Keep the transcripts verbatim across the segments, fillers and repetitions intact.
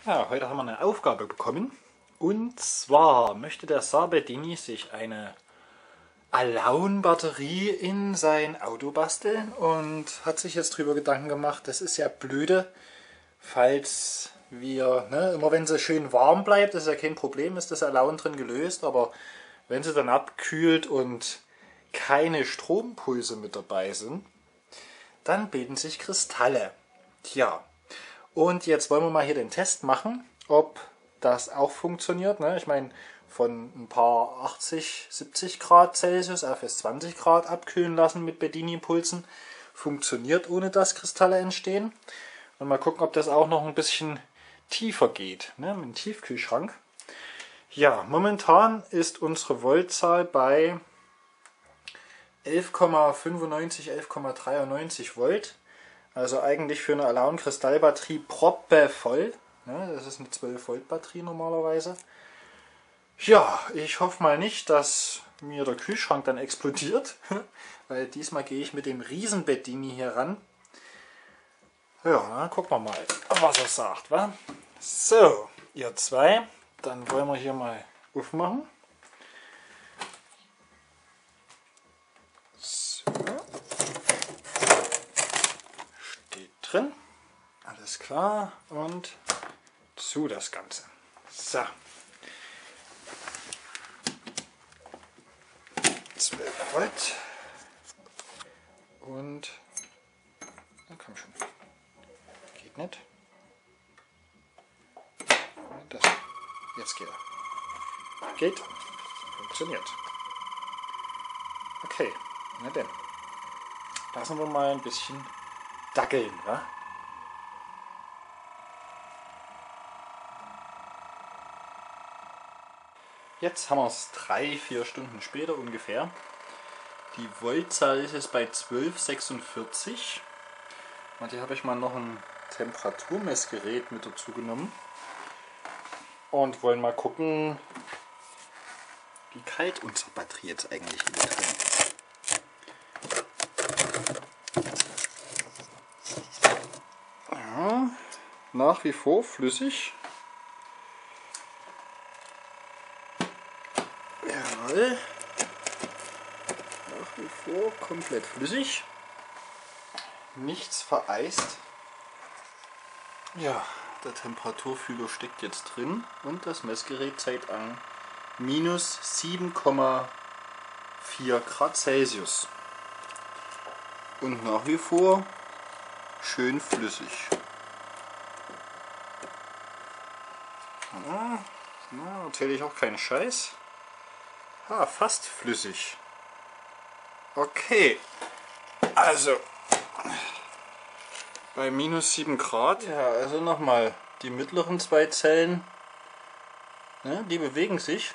Ja, heute haben wir eine Aufgabe bekommen. Und zwar möchte der Saar-Bedini sich eine Alaun-Batterie in sein Auto basteln und hat sich jetzt darüber Gedanken gemacht, das ist ja blöde, falls wir, ne, immer wenn sie schön warm bleibt, ist ja kein Problem, ist das Alaun drin gelöst, aber wenn sie dann abkühlt und keine Strompulse mit dabei sind, dann bilden sich Kristalle. Tja. Und jetzt wollen wir mal hier den Test machen, ob das auch funktioniert. Ne? Ich meine, von ein paar achtzig, siebzig Grad Celsius auf jetzt zwanzig Grad abkühlen lassen mit Bedini-Impulsen funktioniert, ohne dass Kristalle entstehen. Und mal gucken, ob das auch noch ein bisschen tiefer geht, ne? Mit dem Tiefkühlschrank. Ja, momentan ist unsere Voltzahl bei elf Komma fünfundneunzig, elf Komma dreiundneunzig Volt. Also eigentlich für eine Alaun-Kristallbatterie proppevoll. Ne, das ist eine zwölf Volt Batterie normalerweise. Ja, ich hoffe mal nicht, dass mir der Kühlschrank dann explodiert. Weil diesmal gehe ich mit dem riesen Bedini hier ran. Ja, dann gucken wir mal, was er sagt. Wa? So, ihr zwei. Dann wollen wir hier mal aufmachen. So. Drin. Alles klar. Und zu das Ganze. So. zwölf Volt. Und na komm schon. Geht nicht. Das. Jetzt geht er. Geht. Funktioniert. Okay. Na denn. Lassen wir mal ein bisschen dackeln, wa? Jetzt haben wir es drei, vier Stunden später ungefähr. Die Voltzahl ist jetzt bei zwölf Komma sechsundvierzig. Und hier habe ich mal noch ein Temperaturmessgerät mit dazu genommen. Und wollen mal gucken, wie kalt unsere Batterie jetzt eigentlich innen drin ist. Nach wie vor flüssig. Jawohl. Nach wie vor komplett flüssig. Nichts vereist. Ja, der Temperaturfühler steckt jetzt drin und das Messgerät zeigt an minus sieben Komma vier Grad Celsius. Und nach wie vor schön flüssig. Na, na, erzähle ich auch keinen Scheiß. Ah, fast flüssig. Okay. Also. Bei minus sieben Grad. Ja, also nochmal. Die mittleren zwei Zellen. Ne, die bewegen sich.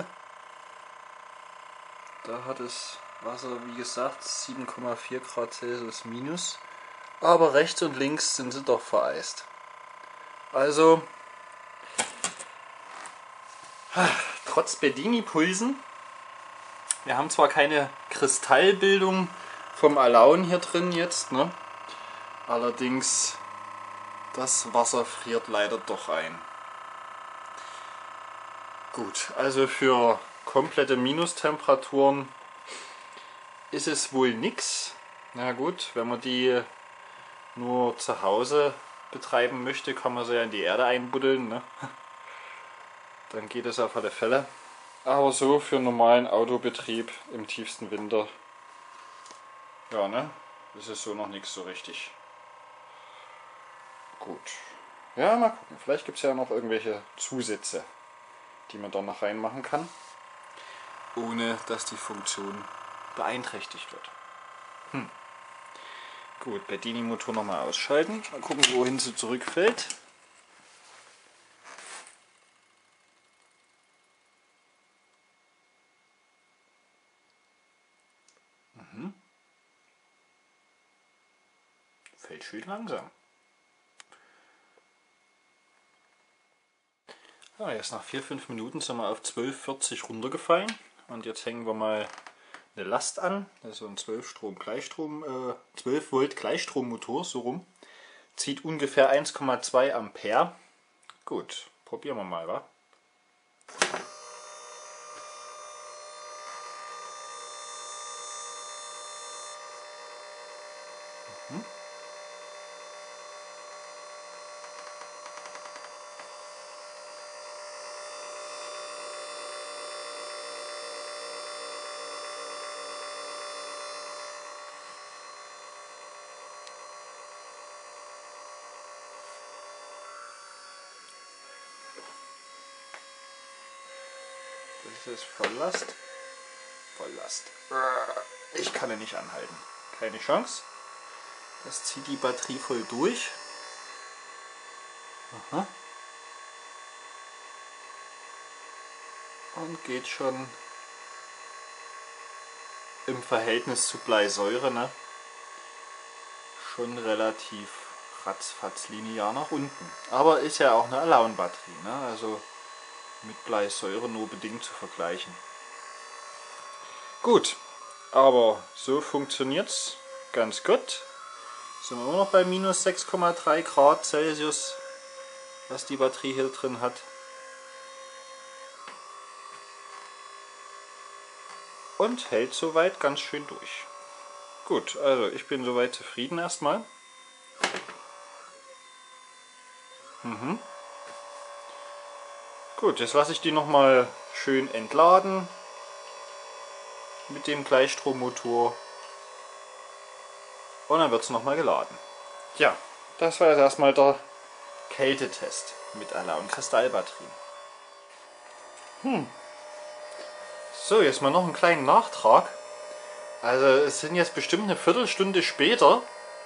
Da hat das Wasser, wie gesagt, sieben Komma vier Grad Celsius minus. Aber rechts und links sind sie doch vereist. Also. Trotz Bedini-Pulsen, wir haben zwar keine Kristallbildung vom Alaun hier drin jetzt, ne? Allerdings das Wasser friert leider doch ein. Gut, also für komplette Minustemperaturen ist es wohl nix. Na gut, wenn man die nur zu Hause betreiben möchte, kann man sie ja in die Erde einbuddeln, ne? Dann geht es auf alle Fälle. Aber so für einen normalen Autobetrieb im tiefsten Winter, ja, ne, das ist so noch nichts so richtig. Gut. Ja, mal gucken. Vielleicht gibt es ja noch irgendwelche Zusätze, die man da noch reinmachen kann, ohne dass die Funktion beeinträchtigt wird. Hm. Gut, Bedini-Motor nochmal ausschalten. Mal gucken, wohin sie zurückfällt. Fällt schön langsam. Ja, jetzt nach vier fünf Minuten sind wir auf zwölf vierzig runtergefallen. Und jetzt hängen wir mal eine Last an. Das ist so ein zwölf Strom Gleichstrom, äh, zwölf Volt Gleichstrommotor, so rum. Zieht ungefähr eins Komma zwei Ampere. Gut, probieren wir mal, wa? Mhm. Das ist Volllast. Volllast. Ich kann ihn nicht anhalten. Keine Chance. Das zieht die Batterie voll durch. Aha. Und geht schon im Verhältnis zu Bleisäure, ne? Schon relativ ratzfatz linear nach unten. Aber ist ja auch eine Alone-Batterie, ne? Also mit Bleisäure nur bedingt zu vergleichen. Gut, aber so funktioniert es ganz gut. Sind wir immer noch bei minus sechs Komma drei Grad Celsius, was die Batterie hier drin hat. Und hält soweit ganz schön durch. Gut, also ich bin soweit zufrieden erstmal. Mhm. Gut, jetzt lasse ich die nochmal schön entladen mit dem Gleichstrommotor und dann wird es nochmal geladen. Ja, das war jetzt erstmal der Kältetest mit Alone Kristallbatterien. Hm. So, jetzt mal noch einen kleinen Nachtrag. Also es sind jetzt bestimmt eine Viertelstunde später.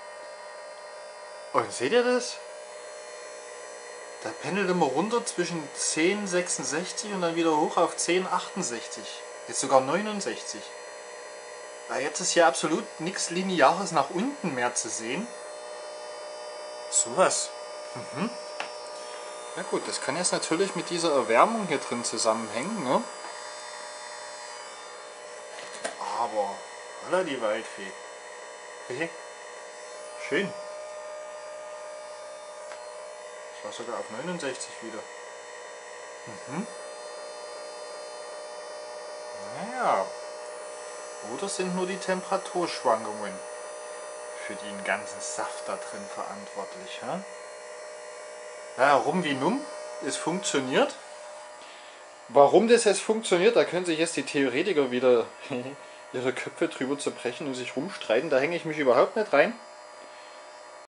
Und seht ihr das? Da pendelt immer runter zwischen zehn Komma sechsundsechzig und dann wieder hoch auf zehn Komma achtundsechzig. Jetzt sogar neunundsechzig. Ja, jetzt ist hier absolut nichts Lineares nach unten mehr zu sehen. Sowas. Mhm. Ja gut, das kann jetzt natürlich mit dieser Erwärmung hier drin zusammenhängen, ne? Aber, holla die Waldfee. Okay. Schön. Das war sogar auf neunundsechzig wieder. Mhm. Naja. Oder sind nur die Temperaturschwankungen für den ganzen Saft da drin verantwortlich? Ja? Ja, rum wie numm. Es funktioniert. Warum das jetzt funktioniert, da können sich jetzt die Theoretiker wieder ihre Köpfe drüber zerbrechen und sich rumstreiten. Da hänge ich mich überhaupt nicht rein.